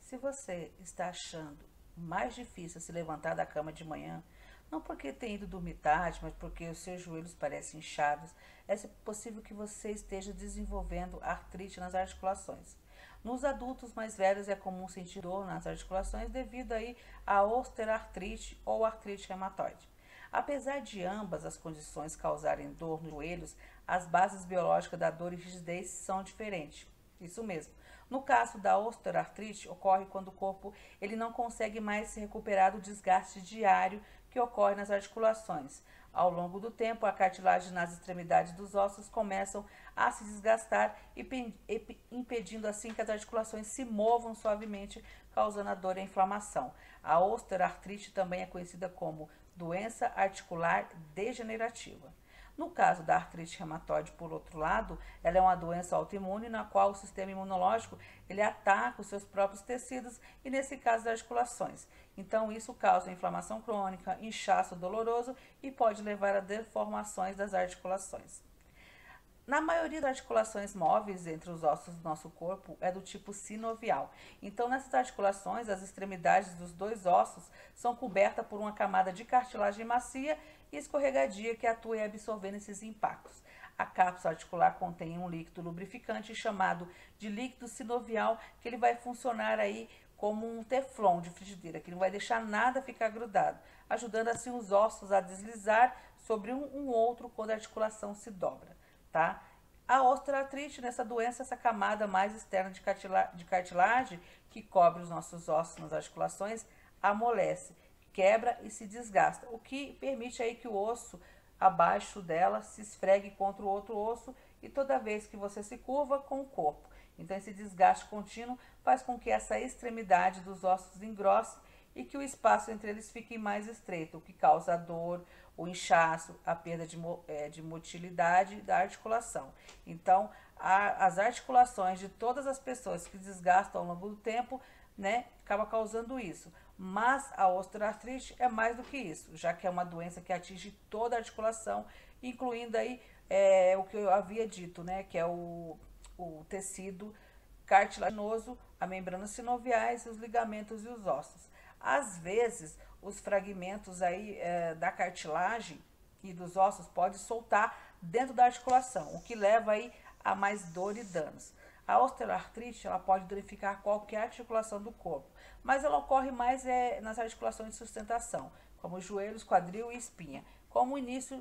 Se você está achando mais difícil se levantar da cama de manhã, não porque tem ido dormir tarde, mas porque os seus joelhos parecem inchados, é possível que você esteja desenvolvendo artrite nas articulações. Nos adultos mais velhos é comum sentir dor nas articulações devido aí à osteoartrite ou artrite reumatoide. Apesar de ambas as condições causarem dor nos joelhos, as bases biológicas da dor e rigidez são diferentes. Isso mesmo. No caso da osteoartrite, ocorre quando o corpo ele não consegue mais se recuperar do desgaste diário que ocorre nas articulações. Ao longo do tempo, a cartilagem nas extremidades dos ossos começam a se desgastar, impedindo assim que as articulações se movam suavemente, causando a dor e a inflamação. A osteoartrite também é conhecida como doença articular degenerativa. No caso da artrite reumatoide, por outro lado, ela é uma doença autoimune na qual o sistema imunológico ele ataca os seus próprios tecidos e, nesse caso, as articulações. Então, isso causa inflamação crônica, inchaço doloroso e pode levar a deformações das articulações. Na maioria das articulações móveis entre os ossos do nosso corpo é do tipo sinovial. Então, nessas articulações, as extremidades dos dois ossos são cobertas por uma camada de cartilagem macia e escorregadia que atua em absorvendo esses impactos. A cápsula articular contém um líquido lubrificante chamado de líquido sinovial, que ele vai funcionar aí como um teflon de frigideira, que não vai deixar nada ficar grudado, ajudando assim os ossos a deslizar sobre um outro quando a articulação se dobra. Tá? A osteoartrite, nessa doença, essa camada mais externa de cartilagem que cobre os nossos ossos nas articulações, amolece, quebra e se desgasta, o que permite aí que o osso abaixo dela se esfregue contra o outro osso e toda vez que você se curva com o corpo. Então, esse desgaste contínuo faz com que essa extremidade dos ossos engrosse e que o espaço entre eles fique mais estreito, o que causa a dor, o inchaço, a perda de motilidade da articulação. Então, as articulações de todas as pessoas que desgastam ao longo do tempo, né, acaba causando isso. Mas a osteoartrite é mais do que isso, já que é uma doença que atinge toda a articulação, incluindo aí o que eu havia dito, né, que é o tecido cartilaginoso, a membrana sinoviais, os ligamentos e os ossos. Às vezes, os fragmentos aí da cartilagem e dos ossos podem soltar dentro da articulação, o que leva aí a mais dor e danos. A osteoartrite ela pode danificar qualquer articulação do corpo, mas ela ocorre mais nas articulações de sustentação, como joelhos, quadril e espinha. Como no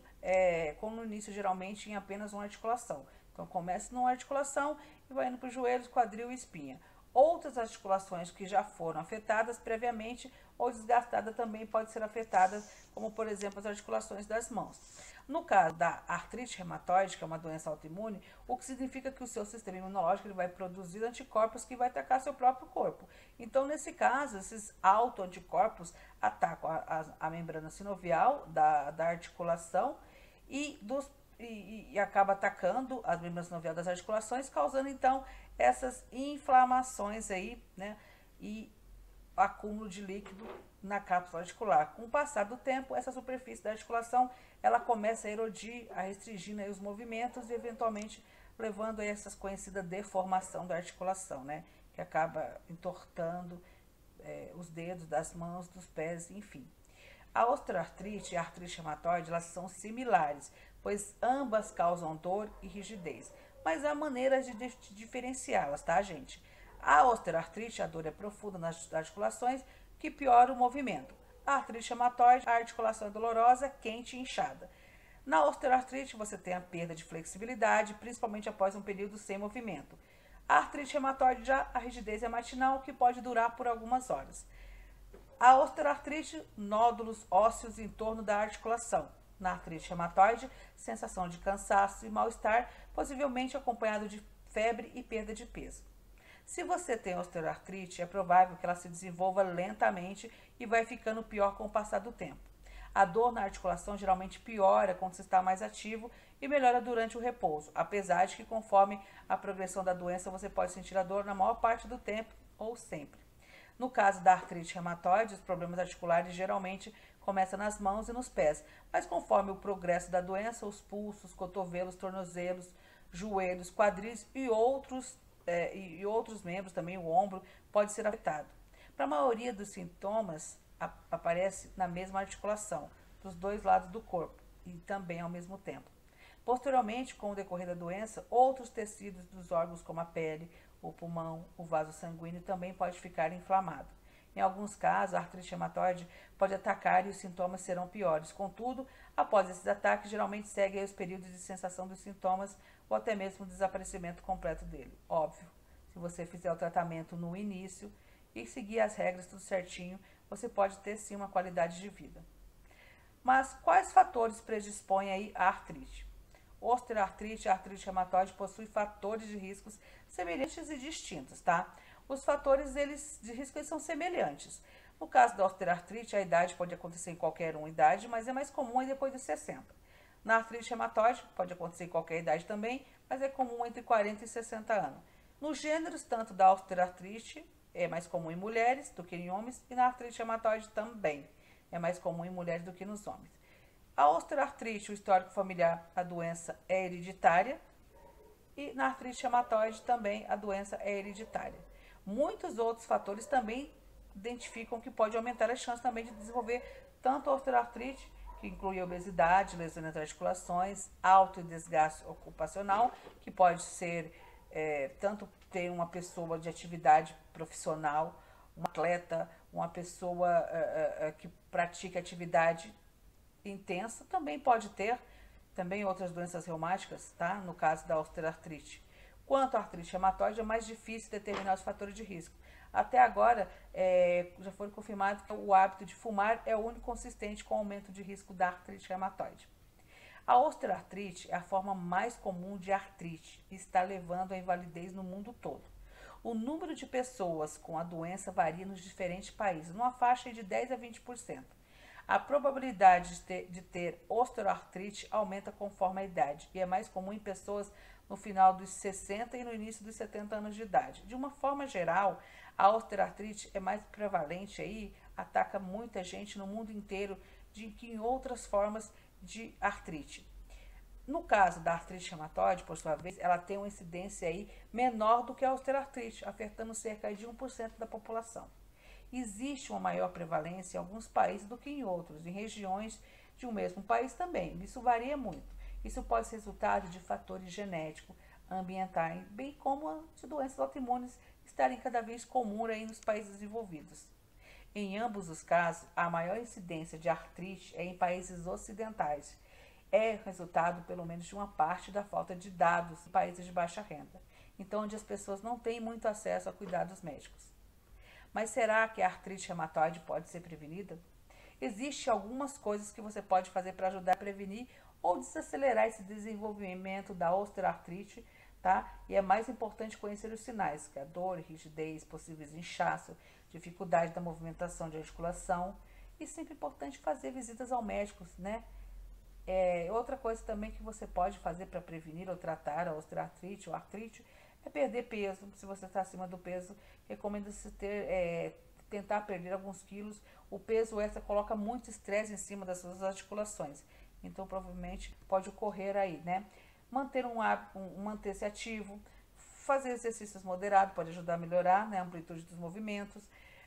início geralmente em apenas uma articulação. Então começa numa articulação e vai indo para os joelhos, quadril e espinha. Outras articulações que já foram afetadas previamente ou desgastadas também podem ser afetadas, como por exemplo as articulações das mãos. No caso da artrite reumatoide, que é uma doença autoimune, o que significa que o seu sistema imunológico ele vai produzir anticorpos que vai atacar seu próprio corpo. Então, nesse caso, esses autoanticorpos atacam a membrana sinovial da articulação e acaba atacando a membrana sinovial das articulações, causando então essas inflamações aí, né? E acúmulo de líquido na cápsula articular. Com o passar do tempo, essa superfície da articulação ela começa a erodir, a restringir aí os movimentos e eventualmente levando a essa conhecida deformação da articulação, né? Que acaba entortando os dedos das mãos, dos pés, enfim. A osteoartrite e a artrite reumatoide elas são similares, pois ambas causam dor e rigidez, mas há maneiras de diferenciá-las, tá, gente? A osteoartrite, a dor é profunda nas articulações, que piora o movimento. A artrite reumatoide, a articulação é dolorosa, quente e inchada. Na osteoartrite, você tem a perda de flexibilidade, principalmente após um período sem movimento. A artrite reumatoide já, a rigidez é matinal, que pode durar por algumas horas. A osteoartrite, nódulos ósseos em torno da articulação. Na artrite reumatoide, sensação de cansaço e mal-estar, possivelmente acompanhado de febre e perda de peso. Se você tem osteoartrite, é provável que ela se desenvolva lentamente e vai ficando pior com o passar do tempo. A dor na articulação geralmente piora quando você está mais ativo e melhora durante o repouso, apesar de que conforme a progressão da doença você pode sentir a dor na maior parte do tempo ou sempre. No caso da artrite reumatoide, os problemas articulares geralmente começam nas mãos e nos pés, mas conforme o progresso da doença, os pulsos, cotovelos, tornozelos, joelhos, quadris e outros e outros membros também, o ombro, pode ser afetado. Para a maioria dos sintomas, aparece na mesma articulação, dos dois lados do corpo, e também ao mesmo tempo. Posteriormente, com o decorrer da doença, outros tecidos dos órgãos, como a pele, o pulmão, o vaso sanguíneo, também pode ficar inflamado. Em alguns casos, a artrite reumatoide pode atacar e os sintomas serão piores. Contudo, após esses ataques, geralmente seguem os períodos de sensação dos sintomas ou até mesmo o desaparecimento completo dele. Óbvio, se você fizer o tratamento no início e seguir as regras tudo certinho, você pode ter sim uma qualidade de vida. Mas quais fatores predispõem aí a artrite? Osteoartrite e artrite reumatoide possuem fatores de riscos semelhantes e distintos, tá? Os fatores de risco são semelhantes. No caso da osteoartrite, a idade pode acontecer em qualquer idade, mas é mais comum depois dos 60. Na artrite reumatoide, pode acontecer em qualquer idade também, mas é comum entre 40 e 60 anos. Nos gêneros, tanto da osteoartrite, é mais comum em mulheres do que em homens, e na artrite reumatoide também. É mais comum em mulheres do que nos homens. A osteoartrite, o histórico familiar, a doença é hereditária, e na artrite reumatoide também a doença é hereditária. Muitos outros fatores também identificam que pode aumentar a chance também de desenvolver tanto a osteoartrite, que inclui a obesidade, lesões nas articulações, alto desgaste ocupacional, que pode ser tanto ter uma pessoa de atividade profissional, um atleta, uma pessoa que pratica atividade intensa, também pode ter também outras doenças reumáticas, tá? No caso da osteoartrite. Quanto à artrite reumatoide, é mais difícil determinar os fatores de risco. Até agora, já foi confirmado que o hábito de fumar é o único consistente com o aumento de risco da artrite reumatoide. A osteoartrite é a forma mais comum de artrite e está levando à invalidez no mundo todo. O número de pessoas com a doença varia nos diferentes países, numa faixa de 10 a 20%. A probabilidade de ter osteoartrite aumenta conforme a idade e é mais comum em pessoas no final dos 60 e no início dos 70 anos de idade. De uma forma geral, a osteoartrite é mais prevalente aí, ataca muita gente no mundo inteiro que em outras formas de artrite. No caso da artrite reumatoide, por sua vez, ela tem uma incidência aí menor do que a osteoartrite, afetando cerca de 1% da população. Existe uma maior prevalência em alguns países do que em outros, em regiões de um mesmo país também. Isso varia muito. Isso pode ser resultado de fatores genéticos, ambientais, bem como de doenças autoimunes estarem cada vez comuns aí nos países desenvolvidos. Em ambos os casos, a maior incidência de artrite é em países ocidentais. É resultado, pelo menos, de uma parte da falta de dados em países de baixa renda, então onde as pessoas não têm muito acesso a cuidados médicos. Mas será que a artrite reumatoide pode ser prevenida? Existem algumas coisas que você pode fazer para ajudar a prevenir ou desacelerar esse desenvolvimento da osteoartrite, tá? E é mais importante conhecer os sinais, que é a dor, rigidez, possíveis inchaço, dificuldade da movimentação de articulação. E sempre importante fazer visitas ao médico, né? Outra coisa também que você pode fazer para prevenir ou tratar a osteoartrite ou artrite é perder peso. Se você está acima do peso, recomenda-se tentar perder alguns quilos. O peso extra coloca muito estresse em cima das suas articulações. Então, provavelmente, pode ocorrer aí, né? Manter-se ativo, fazer exercícios moderados pode ajudar a melhorar, né, a amplitude dos movimentos.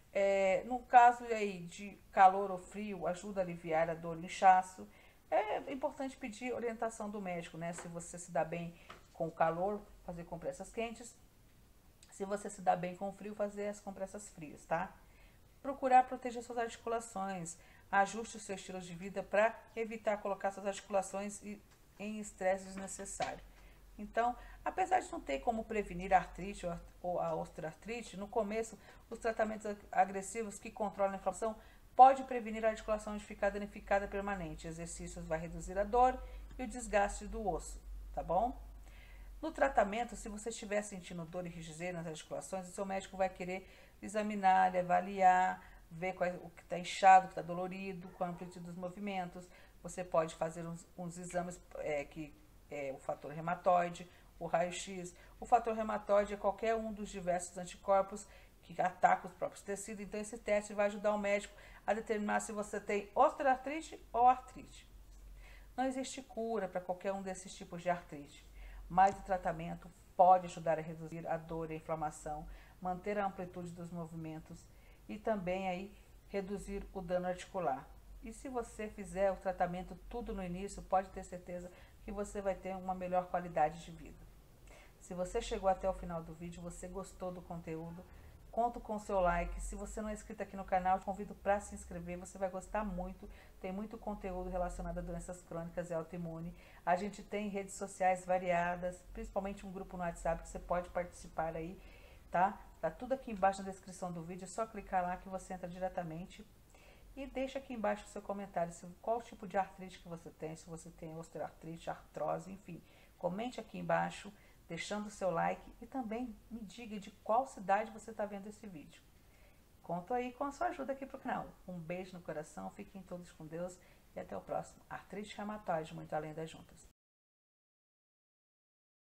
No caso aí de calor ou frio, ajuda a aliviar a dor e inchaço. É importante pedir orientação do médico, né? Se você se dá bem com o calor, fazer compressas quentes. Se você se dá bem com o frio, fazer as compressas frias, tá? Procurar proteger suas articulações. Ajuste o seu estilo de vida para evitar colocar suas articulações em estresse desnecessário. Então, apesar de não ter como prevenir a artrite ou a osteoartrite, no começo, os tratamentos agressivos que controlam a inflamação pode prevenir a articulação de ficar danificada permanente. Exercícios vai reduzir a dor e o desgaste do osso, tá bom? No tratamento, se você estiver sentindo dor e rigidez nas articulações, o seu médico vai querer examinar, avaliar, ver o que está inchado, o que está dolorido, qual a amplitude dos movimentos. Você pode fazer uns exames o fator reumatoide, o raio-x. O fator reumatoide é qualquer um dos diversos anticorpos que atacam os próprios tecidos. Então, esse teste vai ajudar o médico a determinar se você tem osteoartrite ou artrite. Não existe cura para qualquer um desses tipos de artrite, mas o tratamento pode ajudar a reduzir a dor e a inflamação, manter a amplitude dos movimentos e também aí reduzir o dano articular. E se você fizer o tratamento tudo no início, pode ter certeza que você vai ter uma melhor qualidade de vida. Se você chegou até o final do vídeo, você gostou do conteúdo, conto com o seu like. Se você não é inscrito aqui no canal, eu convido para se inscrever, você vai gostar muito. Tem muito conteúdo relacionado a doenças crônicas e autoimune. A gente tem redes sociais variadas, principalmente um grupo no WhatsApp que você pode participar aí, tá? Tá tudo aqui embaixo na descrição do vídeo, é só clicar lá que você entra diretamente. E deixa aqui embaixo o seu comentário, qual tipo de artrite que você tem, se você tem osteoartrite, artrose, enfim. Comente aqui embaixo, deixando o seu like e também me diga de qual cidade você está vendo esse vídeo. Conto aí com a sua ajuda aqui pro canal. Um beijo no coração, fiquem todos com Deus e até o próximo. Artrite reumatoide, muito além das juntas.